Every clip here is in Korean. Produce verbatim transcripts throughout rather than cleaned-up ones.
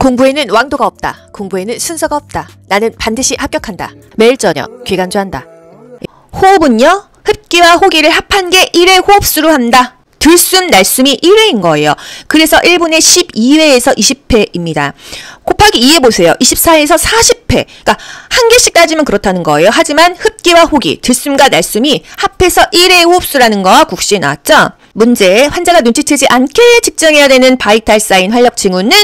공부에는 왕도가 없다. 공부에는 순서가 없다. 나는 반드시 합격한다. 매일 저녁 귀간주한다. 호흡은요, 흡기와 호기를 합한 게 일 회 호흡수로 한다. 들숨, 날숨이 일 회인 거예요. 그래서 일 분에 십이 회에서 이십 회입니다. 곱하기 이 해보세요. 이십사 회에서 사십 회. 그러니까 한 개씩 따지면 그렇다는 거예요. 하지만 흡기와 호기, 들숨과 날숨이 합해서 일 회 호흡수라는 거 국시에 나왔죠? 문제, 환자가 눈치채지 않게 측정해야 되는 바이탈 사인 활력 징후는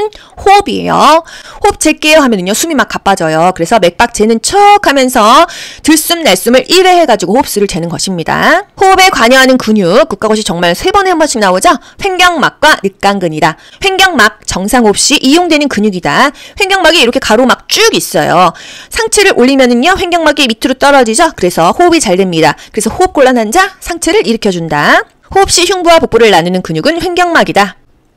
호흡이에요. 호흡 잴게요 하면은요, 숨이 막 가빠져요. 그래서 맥박 재는 척 하면서 들숨, 날숨을 일 회 해가지고 호흡수를 재는 것입니다. 호흡에 관여하는 근육, 국가고시 정말 세 번에 한 번씩 나오죠? 횡격막과 늑간근이다. 횡격막, 정상 호흡 시 이용되는 근육이다. 횡격막이 이렇게 가로막 쭉 있어요. 상체를 올리면은요, 횡격막이 밑으로 떨어지죠? 그래서 호흡이 잘 됩니다. 그래서 호흡 곤란 환자, 상체를 일으켜준다. 호흡 시 흉부와 복부를 나누는 근육은 횡격막이다.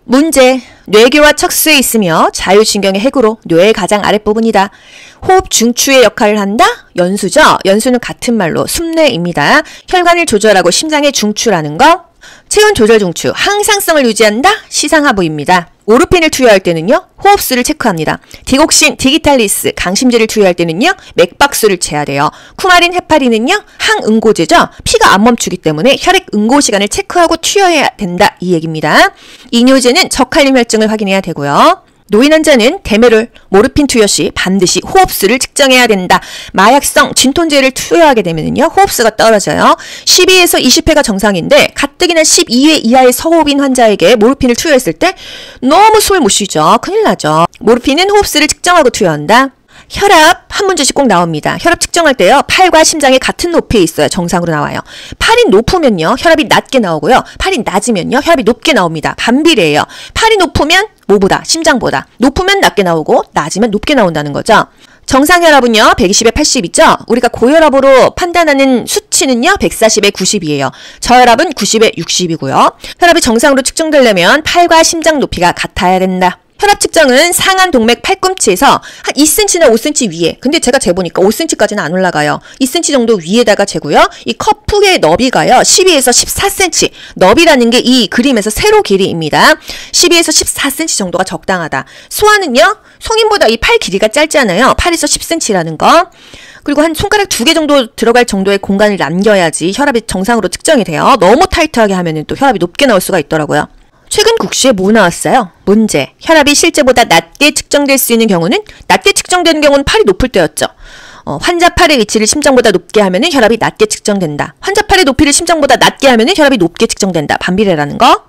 문제, 뇌교와 척수에 있으며 자율신경의 핵으로 뇌의 가장 아랫부분이다. 호흡 중추의 역할을 한다? 연수죠? 연수는 같은 말로 숨뇌입니다. 혈관을 조절하고 심장의 중추라는 거. 체온 조절 중추, 항상성을 유지한다? 시상하부입니다. 오르핀을 투여할 때는요, 호흡수를 체크합니다. 디곡신, 디기탈리스, 강심제를 투여할 때는요, 맥박수를 재야 돼요. 쿠마린, 헤파린은요, 항응고제죠. 피가 안 멈추기 때문에 혈액 응고 시간을 체크하고 투여해야 된다. 이 얘기입니다. 이뇨제는 저칼륨 혈증을 확인해야 되고요. 노인 환자는 데메롤, 모르핀 투여 시 반드시 호흡수를 측정해야 된다. 마약성 진톤제를 투여하게 되면요, 호흡수가 떨어져요. 십이에서 이십 회가 정상인데 가뜩이나 십이 회 이하의 서호흡인 환자에게 모르핀을 투여했을 때 너무 숨을 못 쉬죠. 큰일 나죠. 모르핀은 호흡수를 측정하고 투여한다. 혈압 한 문제씩 꼭 나옵니다. 혈압 측정할 때요, 팔과 심장이 같은 높이에 있어야 정상으로 나와요. 팔이 높으면요, 혈압이 낮게 나오고요. 팔이 낮으면요, 혈압이 높게 나옵니다. 반비례예요. 팔이 높으면 뭐보다? 심장보다. 높으면 낮게 나오고 낮으면 높게 나온다는 거죠. 정상 혈압은요, 백이십에 팔십 있죠? 우리가 고혈압으로 판단하는 수치는요, 백사십에 구십이에요. 저혈압은 구십에 육십이고요. 혈압이 정상으로 측정되려면 팔과 심장 높이가 같아야 된다. 혈압 측정은 상안 동맥 팔꿈치에서 한 이 센티미터나 오 센티미터 위에, 근데 제가 재보니까 오 센티미터까지는 안 올라가요. 이 센티미터 정도 위에다가 재고요. 이 커프의 너비가요, 십이에서 십사 센티미터. 너비라는 게 이 그림에서 세로 길이입니다. 십이에서 십사 센티미터 정도가 적당하다. 소아는요, 성인보다 이 팔 길이가 짧잖아요. 팔에서 십 센티미터라는 거. 그리고 한 손가락 두 개 정도 들어갈 정도의 공간을 남겨야지 혈압이 정상으로 측정이 돼요. 너무 타이트하게 하면은 또 혈압이 높게 나올 수가 있더라고요. 최근 국시에 뭐 나왔어요? 문제, 혈압이 실제보다 낮게 측정될 수 있는 경우는, 낮게 측정되는 경우는 팔이 높을 때였죠. 어, 환자 팔의 위치를 심장보다 높게 하면 혈압이 낮게 측정된다. 환자 팔의 높이를 심장보다 낮게 하면 혈압이 높게 측정된다. 반비례라는 거.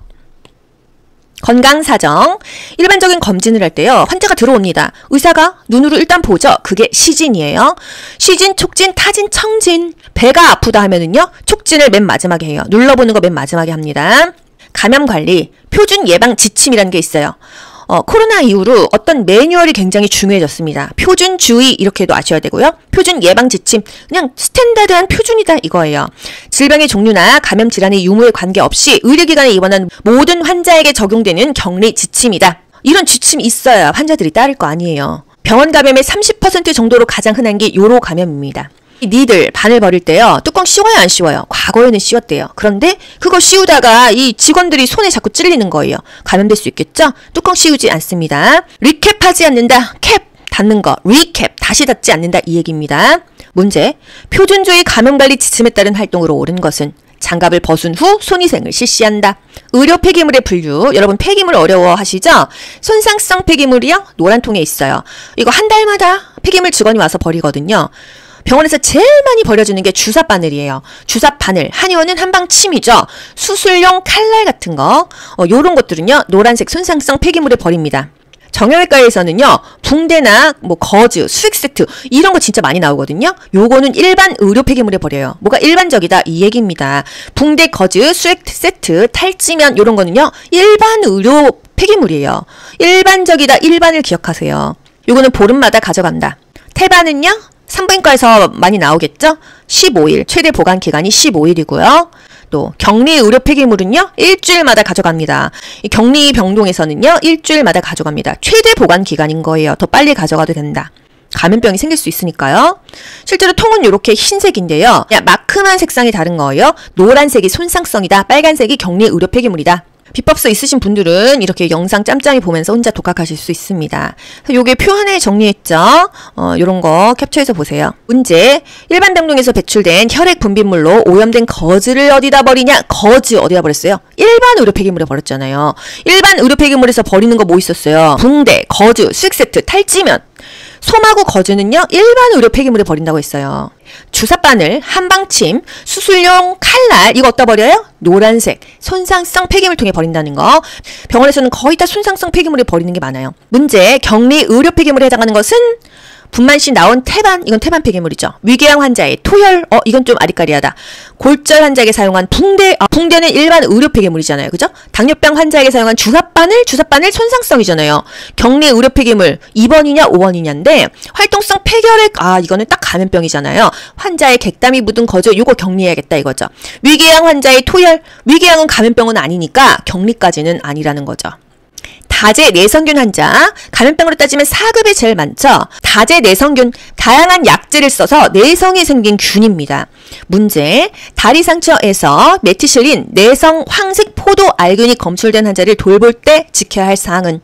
건강사정, 일반적인 검진을 할 때요, 환자가 들어옵니다. 의사가 눈으로 일단 보죠. 그게 시진이에요. 시진, 촉진, 타진, 청진. 배가 아프다 하면은요, 촉진을 맨 마지막에 해요. 눌러보는 거 맨 마지막에 합니다. 감염관리, 표준 예방 지침이라는 게 있어요. 어, 코로나 이후로 어떤 매뉴얼이 굉장히 중요해졌습니다. 표준 주의 이렇게도 아셔야 되고요. 표준 예방 지침, 그냥 스탠다드한 표준이다 이거예요. 질병의 종류나 감염 질환의 유무에 관계없이 의료기관에 입원한 모든 환자에게 적용되는 격리 지침이다. 이런 지침이 있어야 환자들이 따를 거 아니에요. 병원 감염의 삼십 퍼센트 정도로 가장 흔한 게 요로 감염입니다. 니들 바늘 버릴 때요, 뚜껑 씌워요 안 씌워요? 과거에는 씌웠대요. 그런데 그거 씌우다가 이 직원들이 손에 자꾸 찔리는 거예요. 감염될 수 있겠죠? 뚜껑 씌우지 않습니다. 리캡하지 않는다. 캡 닫는 거, 리캡 다시 닫지 않는다 이 얘기입니다. 문제, 표준주의 감염관리 지침에 따른 활동으로 옳은 것은 장갑을 벗은 후 손위생을 실시한다. 의료 폐기물의 분류, 여러분 폐기물 어려워하시죠? 손상성 폐기물이요, 노란 통에 있어요. 이거 한 달마다 폐기물 직원이 와서 버리거든요. 병원에서 제일 많이 버려주는 게 주사 바늘이에요. 주사 바늘, 한의원은 한방침이죠. 수술용 칼날 같은 거, 어, 요런 것들은요, 노란색 손상성 폐기물에 버립니다. 정형외과에서는요, 붕대나 뭐 거즈, 수액 세트 이런 거 진짜 많이 나오거든요. 요거는 일반 의료 폐기물에 버려요. 뭐가 일반적이다 이 얘기입니다. 붕대, 거즈, 수액 세트, 탈지면 요런 거는요, 일반 의료 폐기물이에요. 일반적이다, 일반을 기억하세요. 요거는 보름마다 가져간다. 태반은요, 산부인과에서 많이 나오겠죠? 십오 일, 최대 보관 기간이 십오 일이고요. 또 격리 의료 폐기물은요, 일주일마다 가져갑니다. 이 격리 병동에서는요, 일주일마다 가져갑니다. 최대 보관 기간인 거예요. 더 빨리 가져가도 된다. 감염병이 생길 수 있으니까요. 실제로 통은 이렇게 흰색인데요, 마크만 색상이 다른 거예요. 노란색이 손상성이다, 빨간색이 격리 의료 폐기물이다. 비법서 있으신 분들은 이렇게 영상 짬짬이 보면서 혼자 독학하실 수 있습니다. 요게 표 하나에 정리했죠? 어, 요런 거 캡처해서 보세요. 문제. 일반 병동에서 배출된 혈액 분비물로 오염된 거즈를 어디다 버리냐? 거즈 어디다 버렸어요? 일반 의료 폐기물에 버렸잖아요. 일반 의료 폐기물에서 버리는 거 뭐 있었어요? 붕대, 거즈, 수액세트, 탈지면. 솜하고 거즈는요, 일반 의료 폐기물에 버린다고 했어요. 주사바늘, 한방침, 수술용 칼날, 이거 어디다 버려요? 노란색, 손상성 폐기물 통에 버린다는 거. 병원에서는 거의 다 손상성 폐기물에 버리는 게 많아요. 문제, 격리 의료 폐기물에 해당하는 것은 분만시 나온 태반, 이건 태반 폐기물이죠. 위궤양 환자의 토혈, 어 이건 좀 아리까리하다. 골절 환자에게 사용한 붕대, 아, 붕대는 일반 의료 폐기물이잖아요. 그죠? 당뇨병 환자에게 사용한 주사바늘, 주사바늘 손상성이잖아요. 격리 의료 폐기물 이 번이냐 오 번이냐인데 활동성 폐결핵, 아 이거는 딱 감염병이잖아요. 환자의 객담이 묻은 거죠. 요거 격리해야겠다 이거죠. 위궤양 환자의 토혈, 위궤양은 감염병은 아니니까 격리까지는 아니라는 거죠. 다제 내성균 환자, 감염병으로 따지면 사 급에 제일 많죠. 다제 내성균, 다양한 약제를 써서 내성이 생긴 균입니다. 문제, 다리 상처에서 메티실린 내성 황색 포도 알균이 검출된 환자를 돌볼 때 지켜야 할 사항은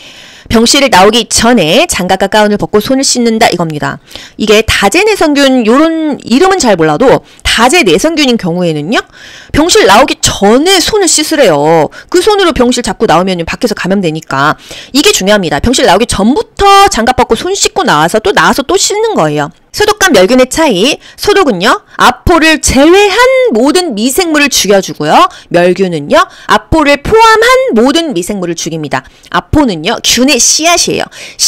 병실을 나오기 전에 장갑과 가운을 벗고 손을 씻는다 이겁니다. 이게 다제내성균 요런 이름은 잘 몰라도 다제내성균인 경우에는요. 병실 나오기 전에 손을 씻으래요. 그 손으로 병실 잡고 나오면 밖에서 감염되니까 이게 중요합니다. 병실 나오기 전부터 장갑 벗고 손 씻고 나와서 또 나와서 또 씻는 거예요. 소독과 멸균의 차이. 소독은요. 아포를 제외한 모든 미생물을 죽여주고요. 멸균은요. 아포를 포함한 모든 미생물을 죽입니다. 아포는요. 균의 씨앗이에요.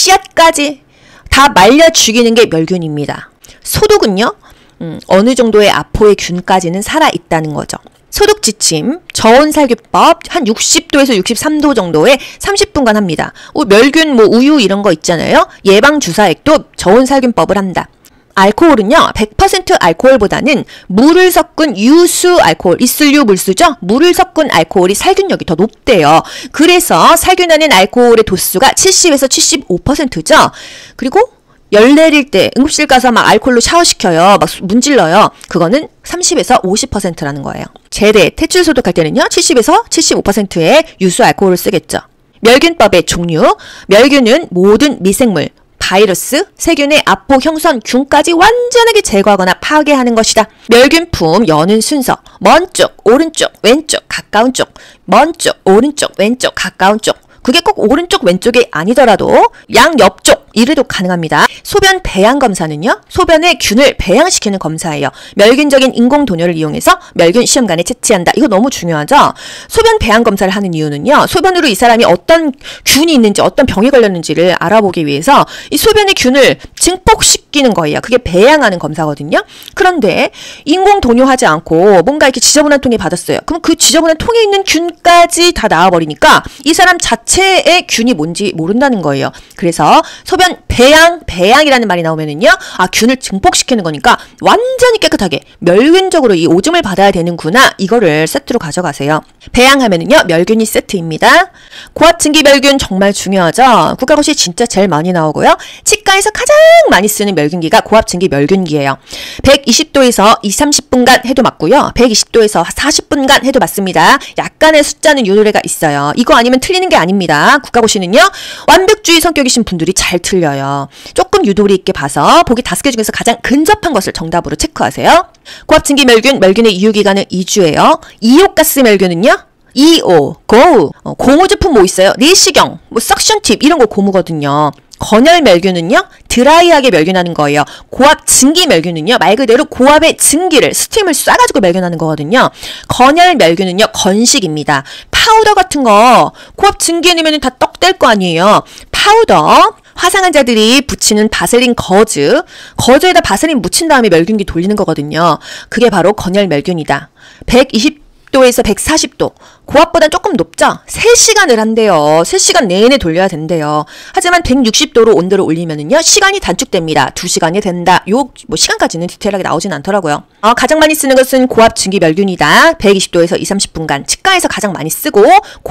씨앗까지 다 말려 죽이는 게 멸균입니다. 소독은요. 음, 어느 정도의 아포의 균까지는 살아있다는 거죠. 소독 지침, 저온살균법 한 육십 도에서 육십삼 도 정도에 삼십 분간 합니다. 어, 멸균, 뭐 우유 이런 거 있잖아요. 예방주사액도 저온살균법을 한다. 알코올은요, 백 퍼센트 알코올보다는 물을 섞은 유수 알코올, 이슬류 물수죠? 물을 섞은 알코올이 살균력이 더 높대요. 그래서 살균하는 알코올의 도수가 칠십에서 칠십오 퍼센트죠? 그리고 열 내릴 때 응급실 가서 막 알코올로 샤워시켜요. 막 문질러요. 그거는 삼십에서 오십 퍼센트라는 거예요. 제대, 퇴출 소독할 때는요, 칠십에서 칠십오 퍼센트의 유수 알코올을 쓰겠죠. 멸균법의 종류, 멸균은 모든 미생물, 바이러스, 세균의 아포 형성 균까지 완전하게 제거하거나 파괴하는 것이다. 멸균품 여는 순서, 먼 쪽, 오른쪽, 왼쪽, 가까운 쪽, 먼 쪽, 오른쪽, 왼쪽, 가까운 쪽. 그게 꼭 오른쪽 왼쪽이 아니더라도 양 옆쪽 이래도 가능합니다. 소변 배양 검사는요. 소변의 균을 배양시키는 검사예요. 멸균적인 인공 도뇨를 이용해서 멸균 시험관에 채취한다. 이거 너무 중요하죠. 소변 배양 검사를 하는 이유는요. 소변으로 이 사람이 어떤 균이 있는지 어떤 병에 걸렸는지를 알아보기 위해서 이 소변의 균을 증폭시키는 거예요. 그게 배양하는 검사거든요. 그런데 인공 도뇨하지 않고 뭔가 이렇게 지저분한 통에 받았어요. 그럼 그 지저분한 통에 있는 균까지 다 나와버리니까 이 사람 자체의 균이 뭔지 모른다는 거예요. 그래서 소변 배양, 배양이라는 말이 나오면은요, 아, 균을 증폭시키는 거니까 완전히 깨끗하게 멸균적으로 이 오줌을 받아야 되는구나. 이거를 세트로 가져가세요. 배양하면은요, 멸균이 세트입니다. 고압증기 멸균 정말 중요하죠. 국가고시 진짜 제일 많이 나오고요. 치과에서 가장 많이 쓰는 멸균기가 고압증기 멸균기예요. 백이십 도에서 이십, 삼십 분간 해도 맞고요. 백이십 도에서 사십 분간 해도 맞습니다. 약간의 숫자는 유도례가 있어요. 이거 아니면 틀리는 게 아닙니다. 국가고시는요, 완벽주의 성격이신 분들이 잘 틀려요. 조금 유도리 있게 봐서 보기 다섯 개 중에서 가장 근접한 것을 정답으로 체크하세요. 고압증기 멸균, 멸균의 유효기간은 이 주예요. 이호가스 멸균은요, 이오, 고, 어, 고무 제품 뭐 있어요? 내시경, 뭐 석션 팁 이런 거 고무거든요. 건열 멸균은요, 드라이하게 멸균하는 거예요. 고압 증기 멸균은요, 말 그대로 고압의 증기를, 스팀을 쏴가지고 멸균하는 거거든요. 건열 멸균은요, 건식입니다. 파우더 같은 거, 고압 증기에 넣으면 다 떡 될 거 아니에요. 파우더, 화상 환자들이 붙이는 바셀린 거즈, 거즈에다 바셀린 묻힌 다음에 멸균기 돌리는 거거든요. 그게 바로 건열 멸균이다. 백이십 도에서 백사십 도, 고압보단 조금 높죠? 세 시간을 한대요. 세 시간 내내 돌려야 된대요. 하지만 백육십 도로 온도를 올리면은요, 시간이 단축됩니다. 두 시간이 된다. 요, 뭐, 시간까지는 디테일하게 나오진 않더라고요. 어, 가장 많이 쓰는 것은 고압 증기 멸균이다. 백이십 도에서 이십, 삼십 분간. 치과에서 가장 많이 쓰고,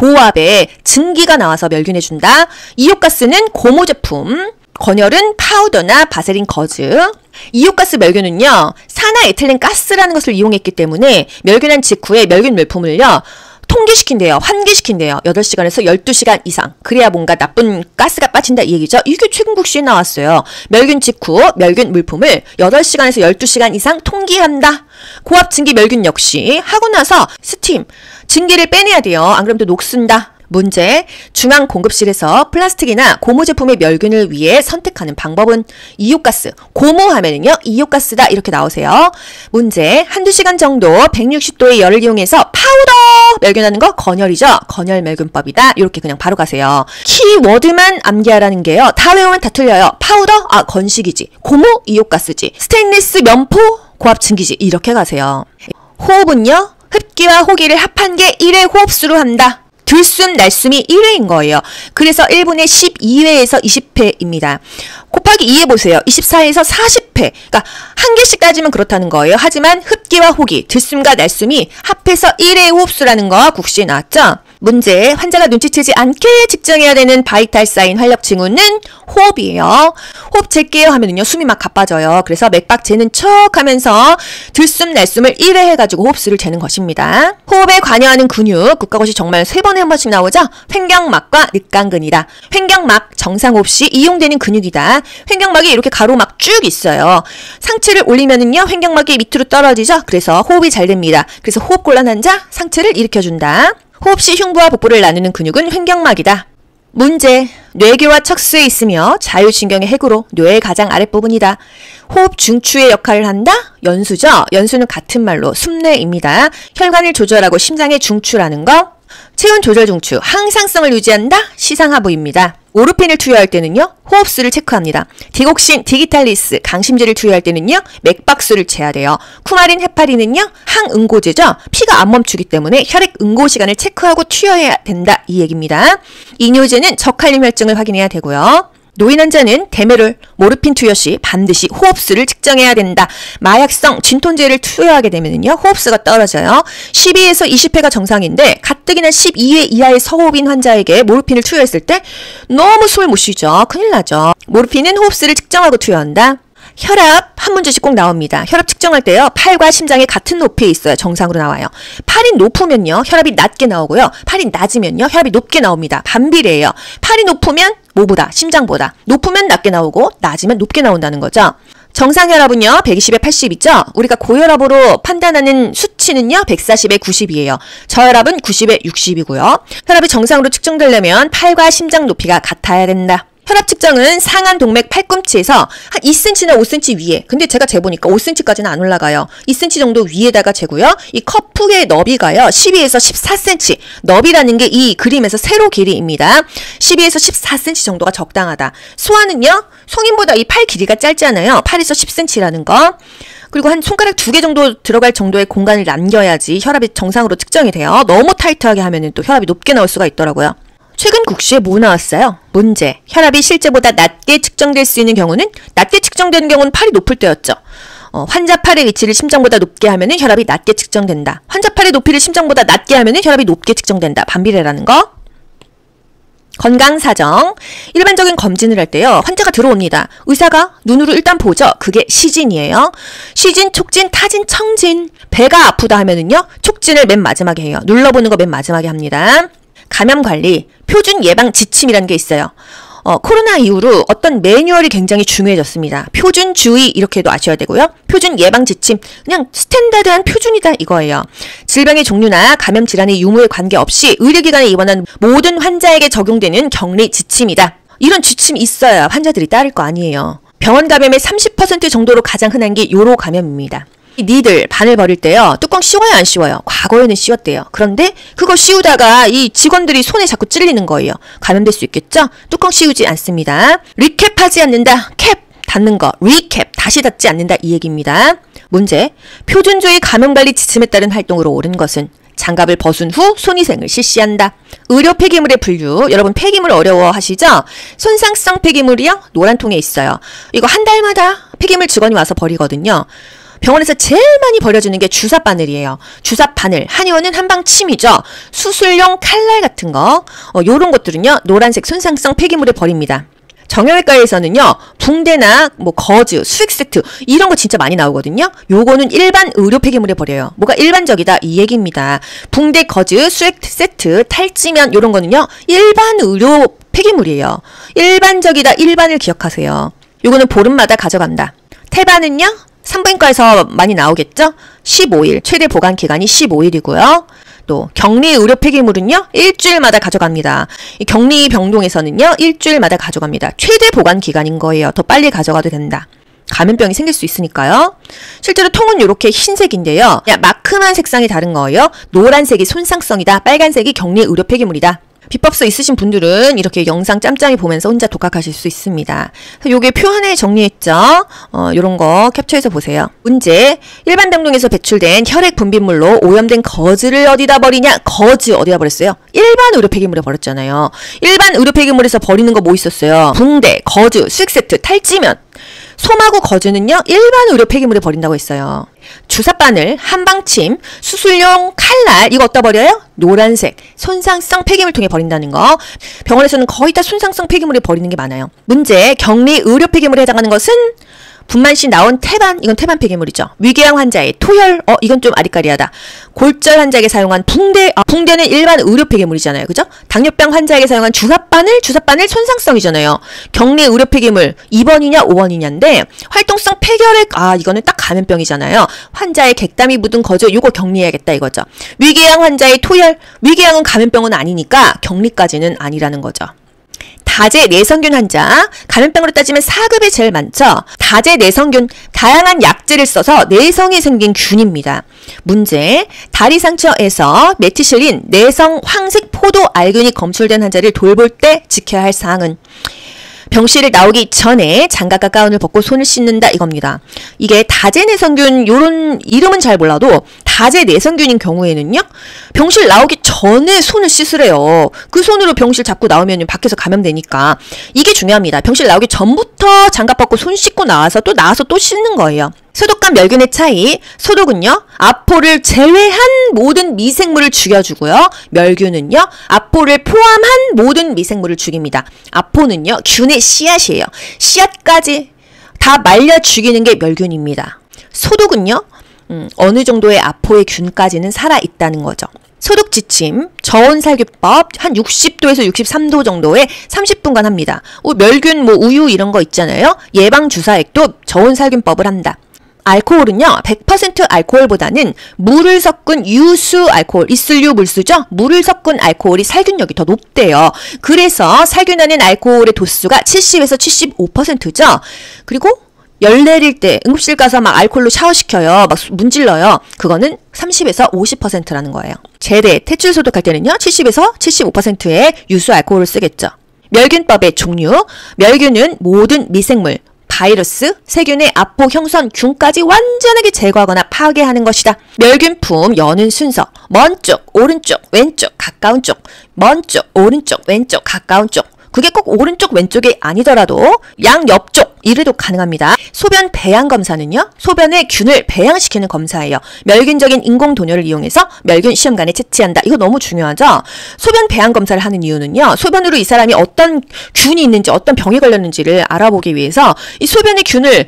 고압에 증기가 나와서 멸균해준다. 이호가스는 고무 제품. 건열은 파우더나 바세린 거즈. 이호가스 멸균은요, 산화에틸렌 가스라는 것을 이용했기 때문에 멸균한 직후에 멸균 물품을요, 통기시킨대요. 환기시킨대요. 여덟 시간에서 열두 시간 이상. 그래야 뭔가 나쁜 가스가 빠진다 이 얘기죠. 이게 최근국시에 나왔어요. 멸균 직후 멸균 물품을 여덟 시간에서 열두 시간 이상 통기한다. 고압 증기 멸균 역시 하고 나서 스팀, 증기를 빼내야 돼요. 안 그러면 또 녹슨다. 문제, 중앙 공급실에서 플라스틱이나 고무 제품의 멸균을 위해 선택하는 방법은 이온가스, 고무하면은요 이온가스다 이렇게 나오세요. 문제, 한두 시간 정도 백육십 도의 열을 이용해서 파우더 멸균하는 거 건열이죠. 건열 멸균법이다. 이렇게 그냥 바로 가세요. 키워드만 암기하라는 게요. 다 외우면 다 틀려요. 파우더? 아 건식이지. 고무? 이온가스지. 스테인리스 면포? 고압 증기지. 이렇게 가세요. 호흡은요, 흡기와 호기를 합한 게 일 회 호흡수로 한다. 들숨, 날숨이 일 회인 거예요. 그래서 일 분에 십이 회에서 이십 회입니다. 곱하기 이 해보세요. 이십사 회에서 사십 회. 그러니까 한 개씩 따지면 그렇다는 거예요. 하지만 흡기와 호기, 들숨과 날숨이 합해서 일 회 호흡수라는 거 국시에 나왔죠? 문제, 환자가 눈치채지 않게 측정해야 되는 바이탈 사인 활력 징후는 호흡이에요. 호흡 잴게요 하면은요 숨이 막 가빠져요. 그래서 맥박 재는 척 하면서 들숨 날숨을 일 회 해가지고 호흡수를 재는 것입니다. 호흡에 관여하는 근육, 국가고시 정말 세 번에 한 번씩 나오죠? 횡격막과 늑간근이다. 횡격막, 정상 호흡 시 이용되는 근육이다. 횡격막이 이렇게 가로막 쭉 있어요. 상체를 올리면은요 횡격막이 밑으로 떨어지죠? 그래서 호흡이 잘 됩니다. 그래서 호흡 곤란 환자 상체를 일으켜준다. 호흡 시 흉부와 복부를 나누는 근육은 횡격막이다. 문제, 뇌교와 척수에 있으며 자율신경의 핵으로 뇌의 가장 아랫부분이다. 호흡 중추의 역할을 한다? 연수죠? 연수는 같은 말로 숨뇌입니다. 혈관을 조절하고 심장의 중추라는 거. 체온 조절 중추, 항상성을 유지한다? 시상하부입니다. 오르핀을 투여할 때는요 호흡수를 체크합니다. 디곡신, 디기탈리스, 강심제를 투여할 때는요 맥박수를 재야 돼요. 쿠마린, 헤파린은요 항응고제죠. 피가 안 멈추기 때문에 혈액 응고 시간을 체크하고 투여해야 된다 이 얘기입니다. 이뇨제는 저칼륨 혈증을 확인해야 되고요. 노인 환자는 데메롤, 모르핀 투여 시 반드시 호흡수를 측정해야 된다. 마약성 진톤제를 투여하게 되면요 호흡수가 떨어져요. 십이 회에서 이십 회가 정상인데 가뜩이나 십이 회 이하의 서호흡인 환자에게 모르핀을 투여했을 때 너무 숨을 못 쉬죠. 큰일 나죠. 모르핀은 호흡수를 측정하고 투여한다. 혈압 한 문제씩 꼭 나옵니다. 혈압 측정할 때요 팔과 심장이 같은 높이에 있어야 정상으로 나와요. 팔이 높으면요 혈압이 낮게 나오고요. 팔이 낮으면요 혈압이 높게 나옵니다. 반비례예요. 팔이 높으면 뭐보다? 심장보다. 높으면 낮게 나오고 낮으면 높게 나온다는 거죠. 정상 혈압은요 백이십에 팔십 있죠? 우리가 고혈압으로 판단하는 수치는요 백사십에 구십이에요. 저혈압은 구십에 육십이고요. 혈압이 정상으로 측정되려면 팔과 심장 높이가 같아야 된다. 혈압 측정은 상안 동맥 팔꿈치에서 한 이 센티미터나 오 센티미터 위에, 근데 제가 재보니까 오 센티미터까지는 안 올라가요. 이 센티미터 정도 위에다가 재고요. 이 커프의 너비가요 십이에서 십사 센티미터. 너비라는 게 이 그림에서 세로 길이입니다. 십이에서 십사 센티미터 정도가 적당하다. 소아는요 성인보다 이 팔 길이가 짧잖아요. 팔에서 십 센티미터라는 거. 그리고 한 손가락 두 개 정도 들어갈 정도의 공간을 남겨야지 혈압이 정상으로 측정이 돼요. 너무 타이트하게 하면은 또 혈압이 높게 나올 수가 있더라고요. 최근 국시에 뭐 나왔어요? 문제, 혈압이 실제보다 낮게 측정될 수 있는 경우는, 낮게 측정되는 경우는 팔이 높을 때였죠. 어, 환자 팔의 위치를 심장보다 높게 하면 혈압이 낮게 측정된다. 환자 팔의 높이를 심장보다 낮게 하면 혈압이 높게 측정된다. 반비례라는 거. 건강사정. 일반적인 검진을 할 때요 환자가 들어옵니다. 의사가 눈으로 일단 보죠. 그게 시진이에요. 시진, 촉진, 타진, 청진. 배가 아프다 하면은요 촉진을 맨 마지막에 해요. 눌러보는 거 맨 마지막에 합니다. 감염관리, 표준 예방 지침이라는 게 있어요. 어, 코로나 이후로 어떤 매뉴얼이 굉장히 중요해졌습니다. 표준 주의 이렇게도 아셔야 되고요. 표준 예방 지침, 그냥 스탠다드한 표준이다 이거예요. 질병의 종류나 감염 질환의 유무에 관계없이 의료기관에 입원한 모든 환자에게 적용되는 격리 지침이다. 이런 지침이 있어야 환자들이 따를 거 아니에요. 병원 감염의 삼십 퍼센트 정도로 가장 흔한 게 요로 감염입니다. 니들 바늘 버릴 때요 뚜껑 씌워요 안 씌워요? 과거에는 씌웠대요. 그런데 그거 씌우다가 이 직원들이 손에 자꾸 찔리는 거예요. 감염될 수 있겠죠? 뚜껑 씌우지 않습니다. 리캡하지 않는다. 캡 닫는 거. 리캡 다시 닫지 않는다 이 얘기입니다. 문제, 표준주의 감염관리 지침에 따른 활동으로 옳은 것은 장갑을 벗은 후 손위생을 실시한다. 의료 폐기물의 분류, 여러분 폐기물 어려워하시죠? 손상성 폐기물이요 노란 통에 있어요. 이거 한 달마다 폐기물 직원이 와서 버리거든요. 병원에서 제일 많이 버려주는 게 주사 바늘이에요. 주사 바늘, 한의원은 한방침이죠. 수술용 칼날 같은 거, 어, 요런 것들은요 노란색 손상성 폐기물에 버립니다. 정형외과에서는요, 붕대나 뭐 거즈, 수액 세트 이런 거 진짜 많이 나오거든요. 요거는 일반 의료 폐기물에 버려요. 뭐가 일반적이다 이 얘기입니다. 붕대, 거즈, 수액 세트, 탈지면 요런 거는요, 일반 의료 폐기물이에요. 일반적이다 일반을 기억하세요. 요거는 보름마다 가져간다. 태반은요, 산부인과에서 많이 나오겠죠? 십오 일, 최대 보관 기간이 십오 일이고요. 또 격리 의료 폐기물은요, 일주일마다 가져갑니다. 이 격리 병동에서는요, 일주일마다 가져갑니다. 최대 보관 기간인 거예요. 더 빨리 가져가도 된다. 감염병이 생길 수 있으니까요. 실제로 통은 이렇게 흰색인데요. 그냥 마크만 색상이 다른 거예요. 노란색이 손상성이다. 빨간색이 격리 의료 폐기물이다. 비법서 있으신 분들은 이렇게 영상 짬짬이 보면서 혼자 독학하실 수 있습니다. 요게 표 하나에 정리했죠. 어, 요런 거 캡처해서 보세요. 문제. 일반 병동에서 배출된 혈액 분비물로 오염된 거즈를 어디다 버리냐? 거즈 어디다 버렸어요? 일반 의료 폐기물에 버렸잖아요. 일반 의료 폐기물에서 버리는 거 뭐 있었어요? 붕대, 거즈, 수액 세트, 탈지면. 솜하고 거즈는요, 일반 의료 폐기물에 버린다고 했어요. 주사바늘, 한방침, 수술용 칼날 이거 어디다 버려요? 노란색, 손상성 폐기물 통에 버린다는 거. 병원에서는 거의 다 손상성 폐기물에 버리는 게 많아요. 문제, 격리 의료 폐기물에 해당하는 것은 분만시 나온 태반, 이건 태반 폐기물이죠. 위궤양 환자의 토혈, 어 이건 좀 아리까리하다. 골절 환자에게 사용한 붕대, 아, 붕대는 일반 의료 폐기물이잖아요. 그죠? 당뇨병 환자에게 사용한 주사바늘, 주사바늘 손상성이잖아요. 격리 의료 폐기물 이 번이냐 오 번이냐인데 활동성 폐결핵, 아 이거는 딱 감염병이잖아요. 환자의 객담이 묻은 거죠. 요거 격리해야겠다 이거죠. 위궤양 환자의 토혈, 위궤양은 감염병은 아니니까 격리까지는 아니라는 거죠. 다제 내성균 환자, 감염병으로 따지면 사 급에 제일 많죠. 다제 내성균, 다양한 약제를 써서 내성이 생긴 균입니다. 문제, 다리 상처에서 메티실린 내성 황색 포도 알균이 검출된 환자를 돌볼 때 지켜야 할 사항은 병실을 나오기 전에 장갑과 가운을 벗고 손을 씻는다 이겁니다. 이게 다제내성균 요런 이름은 잘 몰라도 다제내성균인 경우에는요, 병실 나오기 전에 손을 씻으래요. 그 손으로 병실 잡고 나오면 밖에서 감염되니까 이게 중요합니다. 병실 나오기 전부터 장갑 벗고 손 씻고 나와서 또 나와서 또 씻는 거예요. 소독과 멸균의 차이. 소독은요, 아포를 제외한 모든 미생물을 죽여주고요. 멸균은요, 아포를 포함한 모든 미생물을 죽입니다. 아포는요, 균의 씨앗이에요. 씨앗까지 다 말려 죽이는 게 멸균입니다. 소독은요, 음, 어느 정도의 아포의 균까지는 살아있다는 거죠. 소독 지침, 저온살균법 한 육십 도에서 육십삼 도 정도에 삼십 분간 합니다. 어, 멸균, 뭐 우유 이런 거 있잖아요. 예방주사액도 저온살균법을 한다. 알코올은요, 백 퍼센트 알코올보다는 물을 섞은 유수 알코올, 이슬류 물수죠? 물을 섞은 알코올이 살균력이 더 높대요. 그래서 살균하는 알코올의 도수가 칠십에서 칠십오 퍼센트죠? 그리고 열 내릴 때 응급실 가서 막 알코올로 샤워시켜요. 막 문질러요. 그거는 삼십에서 오십 퍼센트라는 거예요. 제대, 퇴출 소독할 때는요, 칠십에서 칠십오 퍼센트의 유수 알코올을 쓰겠죠. 멸균법의 종류. 멸균은 모든 미생물, 바이러스, 세균의 아포 형성 균까지 완전하게 제거하거나 파괴하는 것이다. 멸균품 여는 순서. 먼 쪽, 오른쪽, 왼쪽, 가까운 쪽. 먼 쪽, 오른쪽, 왼쪽, 가까운 쪽. 그게 꼭 오른쪽, 왼쪽이 아니더라도 양 옆쪽 이래도 가능합니다. 소변 배양 검사는요, 소변의 균을 배양시키는 검사예요. 멸균적인 인공 도뇨를 이용해서 멸균 시험관에 채취한다. 이거 너무 중요하죠? 소변 배양 검사를 하는 이유는요, 소변으로 이 사람이 어떤 균이 있는지, 어떤 병에 걸렸는지를 알아보기 위해서 이 소변의 균을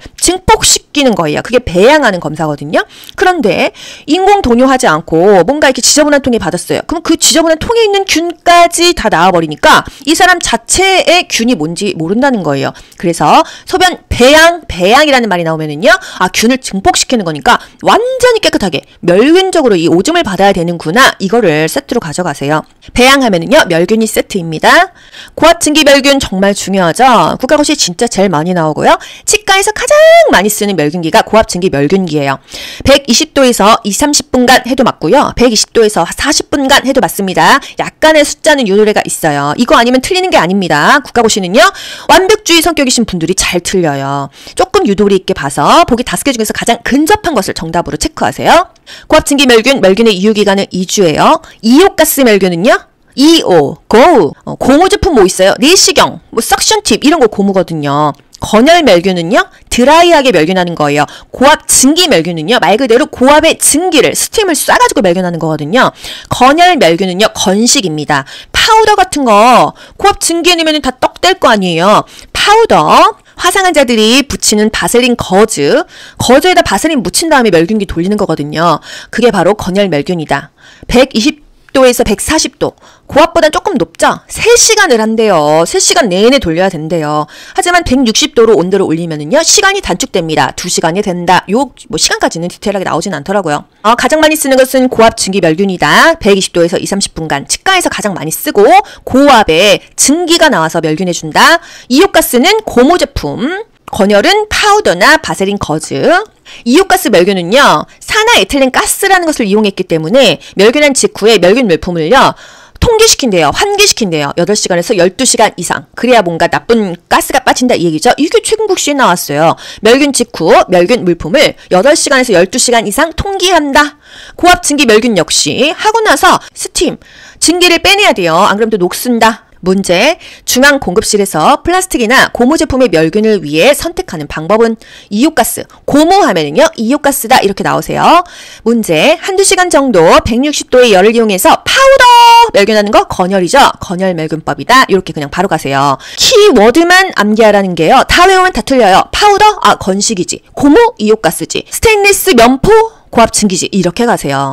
증폭시키는 거예요. 그게 배양하는 검사거든요. 그런데 인공 도뇨하지 않고 뭔가 이렇게 지저분한 통에 받았어요. 그럼 그 지저분한 통에 있는 균까지 다 나와버리니까 이 사람 자체의 균이 뭔지 모른다는 거예요. 그래서 소변 배양, 배양이라는 말이 나오면은요, 아, 균을 증폭시키는 거니까 완전히 깨끗하게 멸균적으로 이 오줌을 받아야 되는구나. 이거를 세트로 가져가세요. 배양하면은요, 멸균이 세트입니다. 고압증기 멸균 정말 중요하죠. 국가고시 진짜 제일 많이 나오고요. 치과에서 가장 많이 쓰는 멸균기가 고압증기 멸균기예요. 백이십 도에서 이십, 삼십 분간 해도 맞고요. 백이십 도에서 사십 분간 해도 맞습니다. 약간의 숫자는 유도례가 있어요. 이거 아니면 틀리는 게 아닙니다. 국가고시는요, 완벽주의 성격이신 분들이 잘 틀려요. 조금 유도리 있게 봐서 보기 다섯 개 중에서 가장 근접한 것을 정답으로 체크하세요. 고압증기 멸균, 멸균의 유효기간은 이 주예요. 이호가스 멸균은요, 이오, 고, 어, 고무 제품 뭐 있어요? 내시경, 뭐 석션 팁 이런 거 고무거든요. 건열 멸균은요, 드라이하게 멸균하는 거예요. 고압 증기 멸균은요, 말 그대로 고압의 증기를, 스팀을 쏴가지고 멸균하는 거거든요. 건열 멸균은요, 건식입니다. 파우더 같은 거 고압 증기에 넣으면 다 떡 될 거 아니에요. 파우더. 화상 환자들이 붙이는 바셀린 거즈. 거즈에다 바셀린 묻힌 다음에 멸균기 돌리는 거거든요. 그게 바로 건열 멸균이다. 백이십 도에서 백사십 도. 고압보다 조금 높죠? 세 시간을 한대요. 세 시간 내내 돌려야 된대요. 하지만 백육십 도로 온도를 올리면은요, 시간이 단축됩니다. 두 시간이 된다. 요, 뭐, 시간까지는 디테일하게 나오진 않더라고요. 어, 가장 많이 쓰는 것은 고압 증기 멸균이다. 백이십 도에서 이삼십 분간. 치과에서 가장 많이 쓰고, 고압에 증기가 나와서 멸균해준다. 이호가스는 고모 제품. 건열은 파우더나 바세린 거즈. 이호가스 멸균은요, 산화에틸렌 가스라는 것을 이용했기 때문에 멸균한 직후에 멸균 물품을요, 통기시킨대요. 환기시킨대요. 여덟 시간에서 열두 시간 이상. 그래야 뭔가 나쁜 가스가 빠진다 이 얘기죠. 이게 최근국시에 나왔어요. 멸균 직후 멸균 물품을 여덟 시간에서 열두 시간 이상 통기한다. 고압 증기 멸균 역시 하고 나서 스팀, 증기를 빼내야 돼요. 안 그러면 또 녹슨다. 문제, 중앙 공급실에서 플라스틱이나 고무 제품의 멸균을 위해 선택하는 방법은 이호가스, 고무하면은요 이호가스다 이렇게 나오세요. 문제, 한두 시간 정도 백육십 도의 열을 이용해서 파우더 멸균하는 거 건열이죠. 건열 멸균법이다. 이렇게 그냥 바로 가세요. 키워드만 암기하라는 게요. 다 외우면 다 틀려요. 파우더? 아 건식이지. 고무? 이호가스지. 스테인리스 면포? 고압 증기지. 이렇게 가세요.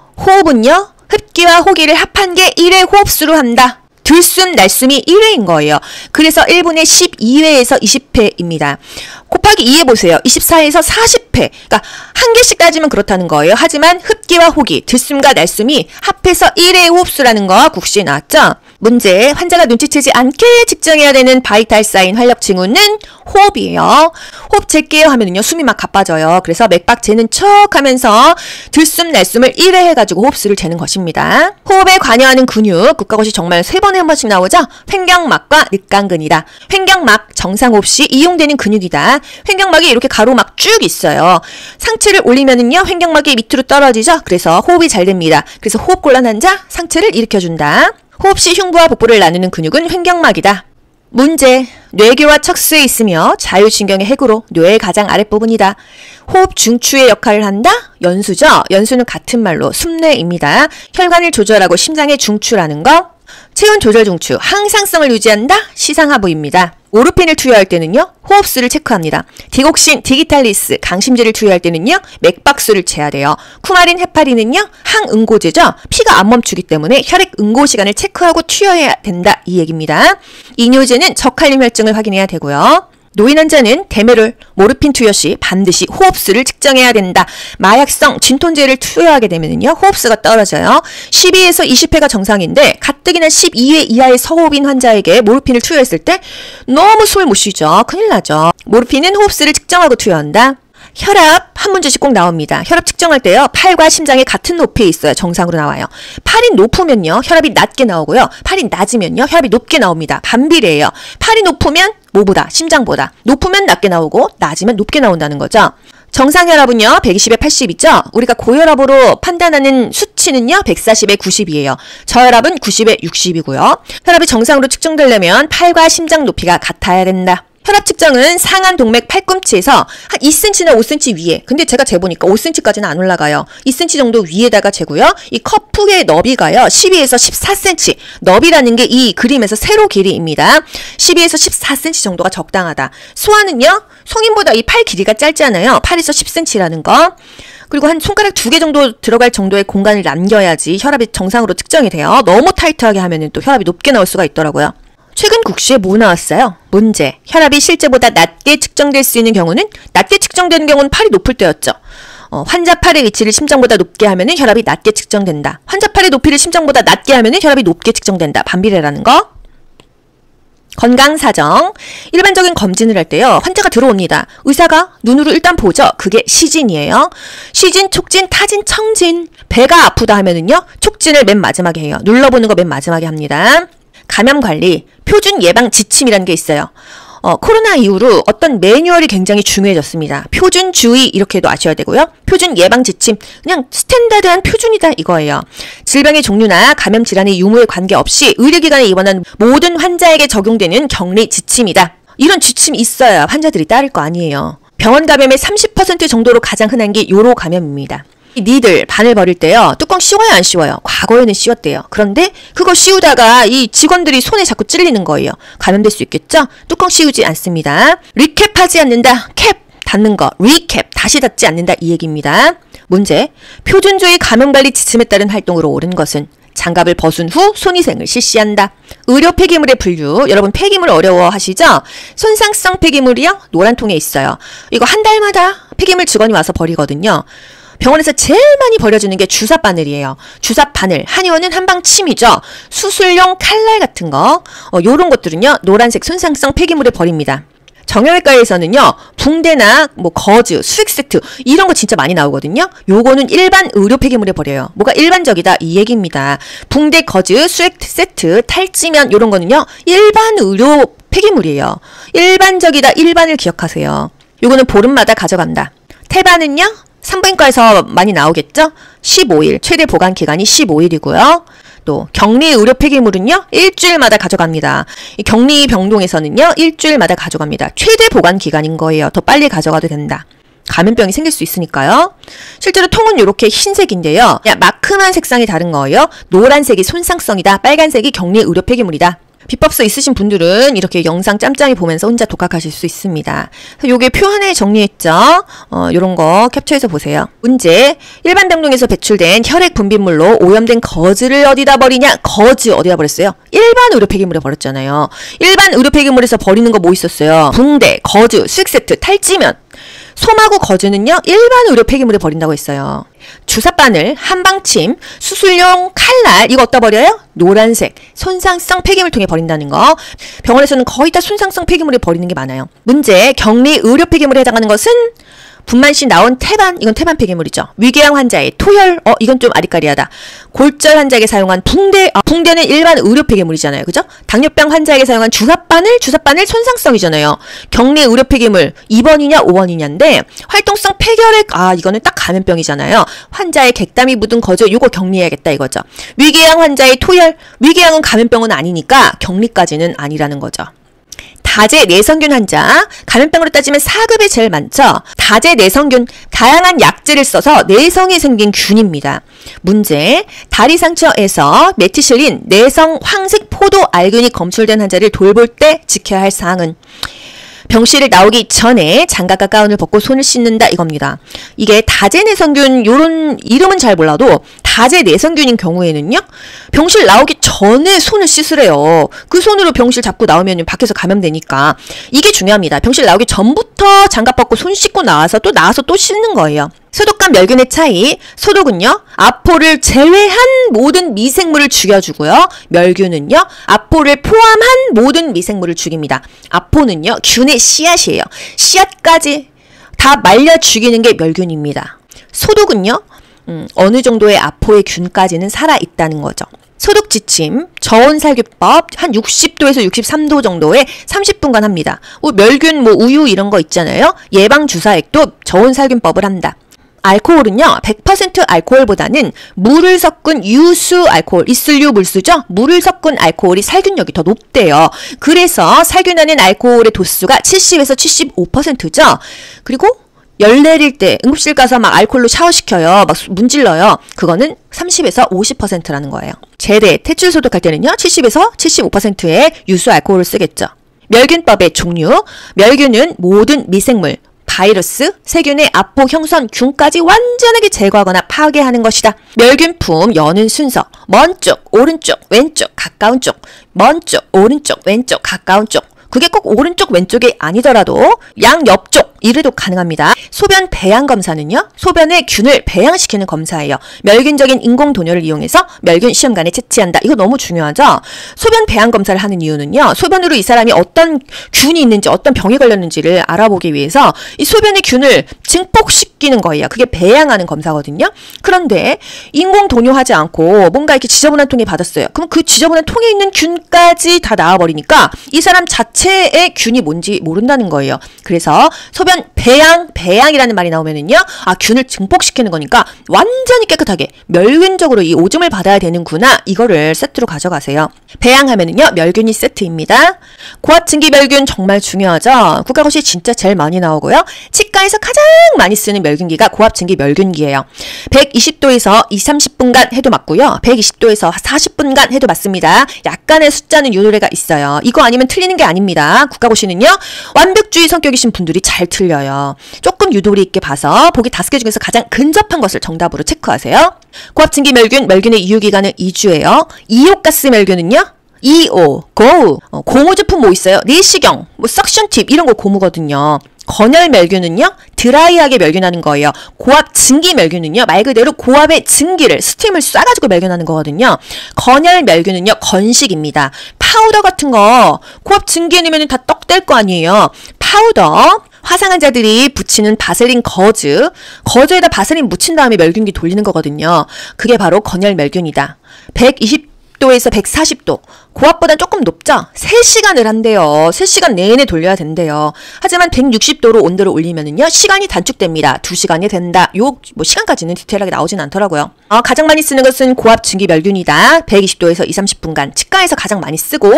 호흡은요, 흡기와 호기를 합한 게 일 회 호흡수로 한다. 들숨, 날숨이 일 회인 거예요. 그래서 일 분에 십이 회에서 이십 회입니다. 곱하기 이 해보세요. 이십사 회에서 사십 회. 그러니까 한 개씩 따지면 그렇다는 거예요. 하지만 흡기와 호기, 들숨과 날숨이 합해서 일 회 호흡수라는 거 국시에 나왔죠? 문제, 환자가 눈치채지 않게 측정해야 되는 바이탈 사인 활력 징후는 호흡이에요. 호흡 잴게요 하면은요, 숨이 막 가빠져요. 그래서 맥박 재는 척 하면서 들숨, 날숨을 일 회 해가지고 호흡수를 재는 것입니다. 호흡에 관여하는 근육, 국가고시 정말 세 번에 한 번씩 나오죠? 횡격막과 늑간근이다. 횡격막, 정상 호흡 시 이용되는 근육이다. 횡격막이 이렇게 가로막 쭉 있어요. 상체를 올리면은요, 횡격막이 밑으로 떨어지죠? 그래서 호흡이 잘 됩니다. 그래서 호흡 곤란 환자, 상체를 일으켜준다. 호흡 시 흉부와 복부를 나누는 근육은 횡격막이다. 문제, 뇌교와 척수에 있으며 자율신경의 핵으로 뇌의 가장 아랫부분이다. 호흡 중추의 역할을 한다? 연수죠? 연수는 같은 말로 숨뇌입니다. 혈관을 조절하고 심장의 중추라는 거. 체온 조절 중추, 항상성을 유지한다? 시상하부입니다. 오르핀을 투여할 때는요, 호흡수를 체크합니다. 디곡신, 디기탈리스, 강심제를 투여할 때는요, 맥박수를 재야 돼요. 쿠마린, 헤파린은요, 항응고제죠. 피가 안 멈추기 때문에 혈액 응고 시간을 체크하고 투여해야 된다. 이 얘기입니다. 이뇨제는 저칼륨 혈증을 확인해야 되고요. 노인 환자는 데메롤, 모르핀 투여 시 반드시 호흡수를 측정해야 된다. 마약성 진통제를 투여하게 되면요, 호흡수가 떨어져요. 십이에서 이십 회가 정상인데 가뜩이나 십이 회 이하의 서호흡인 환자에게 모르핀을 투여했을 때 너무 숨을 못 쉬죠. 큰일 나죠. 모르핀은 호흡수를 측정하고 투여한다. 혈압 한 문제씩 꼭 나옵니다. 혈압 측정할 때요, 팔과 심장이 같은 높이에 있어야 정상으로 나와요. 팔이 높으면요, 혈압이 낮게 나오고요. 팔이 낮으면요, 혈압이 높게 나옵니다. 반비례예요. 팔이 높으면 뭐보다? 심장보다. 높으면 낮게 나오고 낮으면 높게 나온다는 거죠. 정상 혈압은요, 백이십에 팔십 있죠? 우리가 고혈압으로 판단하는 수치는요, 백사십에 구십이에요. 저혈압은 구십에 육십이고요. 혈압이 정상으로 측정되려면 팔과 심장 높이가 같아야 된다. 혈압 측정은 상안 동맥 팔꿈치에서 한 이 센티미터나 오 센티미터 위에, 근데 제가 재보니까 오 센티미터까지는 안 올라가요. 이 센티미터 정도 위에다가 재고요. 이 커프의 너비가요, 십이에서 십사 센티미터. 너비라는 게 이 그림에서 세로 길이입니다. 십이에서 십사 센티미터 정도가 적당하다. 소아는요, 성인보다 이 팔 길이가 짧잖아요. 팔에서 십 센티미터라는 거. 그리고 한 손가락 두 개 정도 들어갈 정도의 공간을 남겨야지 혈압이 정상으로 측정이 돼요. 너무 타이트하게 하면은 또 혈압이 높게 나올 수가 있더라고요. 최근 국시에 뭐 나왔어요? 문제, 혈압이 실제보다 낮게 측정될 수 있는 경우는, 낮게 측정되는 경우는 팔이 높을 때였죠. 어, 환자 팔의 위치를 심장보다 높게 하면은 혈압이 낮게 측정된다. 환자 팔의 높이를 심장보다 낮게 하면은 혈압이 높게 측정된다. 반비례라는 거. 건강사정. 일반적인 검진을 할 때요, 환자가 들어옵니다. 의사가 눈으로 일단 보죠. 그게 시진이에요. 시진, 촉진, 타진, 청진. 배가 아프다 하면은요, 촉진을 맨 마지막에 해요. 눌러보는 거 맨 마지막에 합니다. 감염관리, 표준 예방 지침이라는 게 있어요. 어, 코로나 이후로 어떤 매뉴얼이 굉장히 중요해졌습니다. 표준 주의 이렇게도 아셔야 되고요. 표준 예방 지침, 그냥 스탠다드한 표준이다 이거예요. 질병의 종류나 감염 질환의 유무에 관계없이 의료기관에 입원한 모든 환자에게 적용되는 격리 지침이다. 이런 지침이 있어야 환자들이 따를 거 아니에요. 병원 감염의 삼십 퍼센트 정도로 가장 흔한 게 요로 감염입니다. 니들 바늘 버릴 때요. 뚜껑 씌워요 안 씌워요? 과거에는 씌웠대요. 그런데 그거 씌우다가 이 직원들이 손에 자꾸 찔리는 거예요. 감염될 수 있겠죠? 뚜껑 씌우지 않습니다. 리캡하지 않는다. 캡 닫는 거. 리캡 다시 닫지 않는다 이 얘기입니다. 문제. 표준주의 감염관리 지침에 따른 활동으로 옳은 것은 장갑을 벗은 후 손위생을 실시한다. 의료 폐기물의 분류. 여러분 폐기물 어려워하시죠? 손상성 폐기물이요? 노란 통에 있어요. 이거 한 달마다 폐기물 직원이 와서 버리거든요. 병원에서 제일 많이 버려주는 게 주사 바늘이에요. 주사 바늘. 한의원은 한방침이죠. 수술용 칼날 같은 거. 어, 요런 것들은요. 노란색 손상성 폐기물에 버립니다. 정형외과에서는요. 붕대나 뭐 거즈, 수액 세트 이런 거 진짜 많이 나오거든요. 요거는 일반 의료 폐기물에 버려요. 뭐가 일반적이다 이 얘기입니다. 붕대, 거즈, 수액 세트, 탈지면 요런 거는요. 일반 의료 폐기물이에요. 일반적이다 일반을 기억하세요. 요거는 보름마다 가져간다. 태반은요. 산부인과에서 많이 나오겠죠? 십오 일, 최대 보관 기간이 십오 일이고요. 또 격리 의료 폐기물은요. 일주일마다 가져갑니다. 이 격리 병동에서는요. 일주일마다 가져갑니다. 최대 보관 기간인 거예요. 더 빨리 가져가도 된다. 감염병이 생길 수 있으니까요. 실제로 통은 이렇게 흰색인데요. 마크만 색상이 다른 거예요. 노란색이 손상성이다. 빨간색이 격리 의료 폐기물이다. 비법서 있으신 분들은 이렇게 영상 짬짬이 보면서 혼자 독학하실 수 있습니다. 요게 표 하나에 정리했죠. 어, 요런 거 캡처해서 보세요. 문제. 일반 병동에서 배출된 혈액 분비물로 오염된 거즈를 어디다 버리냐? 거즈 어디다 버렸어요? 일반 의료 폐기물에 버렸잖아요. 일반 의료 폐기물에서 버리는 거 뭐 있었어요? 붕대, 거즈, 수액 세트, 탈지면. 솜하고 거즈는요. 일반 의료 폐기물에 버린다고 했어요. 주사바늘, 한방침, 수술용 칼날 이거 어디다 버려요? 노란색 손상성 폐기물통에 버린다는 거. 병원에서는 거의 다 손상성 폐기물에 버리는 게 많아요. 문제. 격리 의료 폐기물에 해당하는 것은 분만시 나온 태반, 이건 태반 폐기물이죠. 위궤양 환자의 토혈, 어 이건 좀 아리까리하다. 골절 환자에게 사용한 붕대, 아, 붕대는 일반 의료 폐기물이잖아요. 그죠? 당뇨병 환자에게 사용한 주사바늘, 주사바늘 손상성이잖아요. 격리 의료 폐기물 이 번이냐 오 번이냐인데 활동성 폐결핵, 아 이거는 딱 감염병이잖아요. 환자의 객담이 묻은 거죠. 요거 격리해야겠다 이거죠. 위궤양 환자의 토혈, 위궤양은 감염병은 아니니까 격리까지는 아니라는 거죠. 다제 내성균 환자, 감염병으로 따지면 사 급에 제일 많죠. 다제 내성균, 다양한 약제를 써서 내성이 생긴 균입니다. 문제. 다리 상처에서 메티실린 내성 황색 포도 알균이 검출된 환자를 돌볼 때 지켜야 할 사항은 병실을 나오기 전에 장갑과 가운을 벗고 손을 씻는다 이겁니다. 이게 다제내성균 요런 이름은 잘 몰라도 다제내성균인 경우에는요. 병실 나오기 전에 손을 씻으래요. 그 손으로 병실 잡고 나오면 밖에서 감염되니까 이게 중요합니다. 병실 나오기 전부터 장갑 벗고 손 씻고 나와서 또 나와서 또 씻는 거예요. 소독과 멸균의 차이. 소독은요. 아포를 제외한 모든 미생물을 죽여주고요. 멸균은요. 아포를 포함한 모든 미생물을 죽입니다. 아포는요. 균의 씨앗이에요. 씨앗까지 다 말려 죽이는 게 멸균입니다. 소독은요. 음, 어느 정도의 아포의 균까지는 살아있다는 거죠. 소독 지침, 저온살균법 한 육십 도에서 육십삼 도 정도에 삼십 분간 합니다. 뭐 멸균, 뭐 우유 이런 거 있잖아요. 예방주사액도 저온살균법을 한다. 알코올은요. 백 퍼센트 알코올보다는 물을 섞은 유수 알코올, 이슬류 물수죠. 물을 섞은 알코올이 살균력이 더 높대요. 그래서 살균하는 알코올의 도수가 칠십에서 칠십오 퍼센트죠. 그리고 열 내릴 때 응급실 가서 막 알코올로 샤워시켜요. 막 문질러요. 그거는 삼십에서 오십 퍼센트라는 거예요. 제대, 퇴출 소독할 때는요. 칠십에서 칠십오 퍼센트의 유수 알코올을 쓰겠죠. 멸균법의 종류. 멸균은 모든 미생물, 바이러스, 세균의 아포, 형선, 균까지 완전하게 제거하거나 파괴하는 것이다. 멸균품 여는 순서. 먼 쪽, 오른쪽, 왼쪽, 가까운 쪽. 먼 쪽, 오른쪽, 왼쪽, 가까운 쪽. 그게 꼭 오른쪽 왼쪽이 아니더라도 양옆쪽 이래도 가능합니다. 소변 배양 검사는요. 소변의 균을 배양시키는 검사예요. 멸균적인 인공 도료를 이용해서 멸균 시험관에 채취한다. 이거 너무 중요하죠. 소변 배양 검사를 하는 이유는요. 소변으로 이 사람이 어떤 균이 있는지 어떤 병이 걸렸는지를 알아보기 위해서 이 소변의 균을 증폭시키는 거예요. 그게 배양하는 검사거든요. 그런데 인공 도료하지 않고 뭔가 이렇게 지저분한 통에 받았어요. 그럼 그 지저분한 통에 있는 균까지 다 나와버리니까 이 사람 자체의 균이 뭔지 모른다는 거예요. 그래서 소변 배 배양, 배양이라는 말이 나오면은요, 아, 균을 증폭시키는 거니까 완전히 깨끗하게 멸균적으로 이 오줌을 받아야 되는구나. 이거를 세트로 가져가세요. 배양하면은요, 멸균이 세트입니다. 고압 증기 멸균 정말 중요하죠. 국가고시 진짜 제일 많이 나오고요. 치과에서 가장 많이 쓰는 멸균기가 고압 증기 멸균기예요. 백이십 도에서 이삼십 분간 해도 맞고요. 백이십 도에서 사십 분간 해도 맞습니다. 약간의 숫자는 요노래가 있어요. 이거 아니면 틀리는 게 아닙니다. 국가고시는요, 완벽주의 성격이신 분들이 잘 틀려요. 조금 유도리 있게 봐서 보기 다섯 개 중에서 가장 근접한 것을 정답으로 체크하세요. 고압 증기 멸균, 멸균의 유효기간은 이 주예요. 이호가스 멸균은요, 이오, 고, 어, 고무 제품 뭐 있어요? 내시경, 뭐 석션 팁 이런 거 고무거든요. 건열 멸균은요, 드라이하게 멸균하는 거예요. 고압 증기 멸균은요, 말 그대로 고압의 증기를, 스팀을 쏴가지고 멸균하는 거거든요. 건열 멸균은요, 건식입니다. 파우더 같은 거 고압 증기에 넣으면 다 떡 될 거 아니에요. 파우더, 화상 환자들이 붙이는 바세린 거즈, 거즈에다 바세린 묻힌 다음에 멸균기 돌리는 거거든요. 그게 바로 건열 멸균이다. 백이십 도에서 백사십 도, 고압보다 조금 높죠? 세 시간을 한대요. 세 시간 내내 돌려야 된대요. 하지만 백육십 도로 온도를 올리면은요, 시간이 단축됩니다. 두 시간이 된다. 요, 뭐, 시간까지는 디테일하게 나오진 않더라고요. 어, 가장 많이 쓰는 것은 고압 증기 멸균이다. 백이십 도에서 이삼십 분간. 치과에서 가장 많이 쓰고,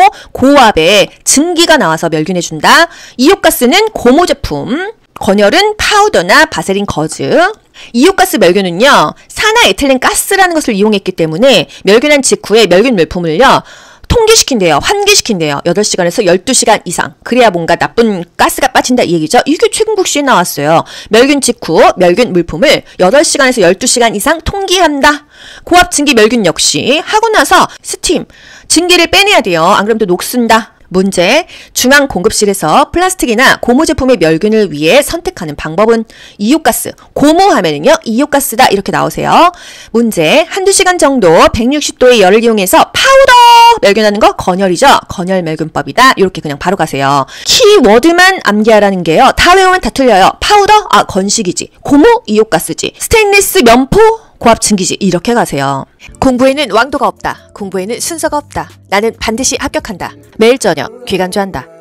고압에 증기가 나와서 멸균해준다. 이호가스는 고무 제품. 건열은 파우더나 바세린 거즈. 이호가스 멸균은요, 산화에틸렌 가스라는 것을 이용했기 때문에 멸균한 직후에 멸균 물품을요, 통기시킨대요. 환기시킨대요. 여덟 시간에서 열두 시간 이상. 그래야 뭔가 나쁜 가스가 빠진다 이 얘기죠. 이게 최근국시에 나왔어요. 멸균 직후 멸균 물품을 여덟 시간에서 열두 시간 이상 통기한다. 고압 증기 멸균 역시 하고 나서 스팀, 증기를 빼내야 돼요. 안 그러면 또 녹슨다. 문제, 중앙 공급실에서 플라스틱이나 고무 제품의 멸균을 위해 선택하는 방법은 이호가스, 고무하면은요, 이호가스다 이렇게 나오세요. 문제, 한두 시간 정도 백육십 도의 열을 이용해서 파우더 멸균하는 거 건열이죠. 건열 멸균법이다. 이렇게 그냥 바로 가세요. 키워드만 암기하라는 게요. 다 외우면 다 틀려요. 파우더? 아, 건식이지. 고무? 이호가스지. 스테인리스 면포? 고압 증기지. 이렇게 가세요. 공부에는 왕도가 없다. 공부에는 순서가 없다. 나는 반드시 합격한다. 매일 저녁 귀간주한다.